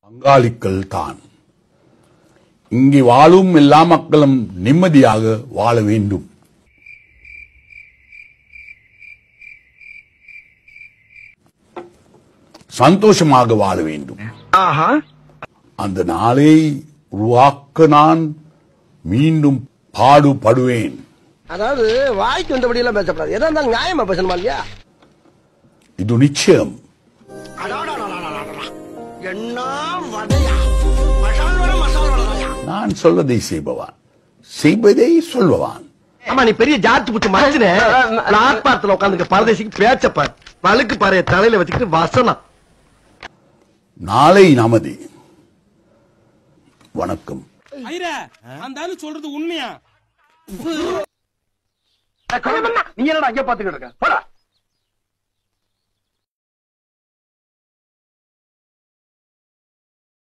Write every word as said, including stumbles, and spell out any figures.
பங்காளிகள் தான். இங்கே வாழும் எல்லா மக்களும் நிம்மதியாக வாழ வேண்டும். சந்தோஷமாக வாழ வேண்டும். அந்த நாளை உருவாக்க நான் மீண்டும் பாடுபடுவேன். அதாவது வாய்க்கு வந்தபடி எல்லாம் பேசப்படாது. எதா இருந்தாலும் நியாயமா பேசணுமா இல்லையா? இது நிச்சயம். நான் சொல்லதை செய்பவான், செய்வதை சொல்பவான். ஆமா, நீ பெரிய ஜாத்து புட்டு மறைஞ்சினே ஆத்மார்த்தல உட்காந்துக்க பரதேசிக்கு பேச்சப்பார் பழுக்கு பாறைய தலையில வச்சுக்கிட்டு வசனம். நாளை நமது. வணக்கம். அந்த சொல்றது உண்மையா? நீ என்னடா அங்கே பாத்துக்கிட்டு இருக்க?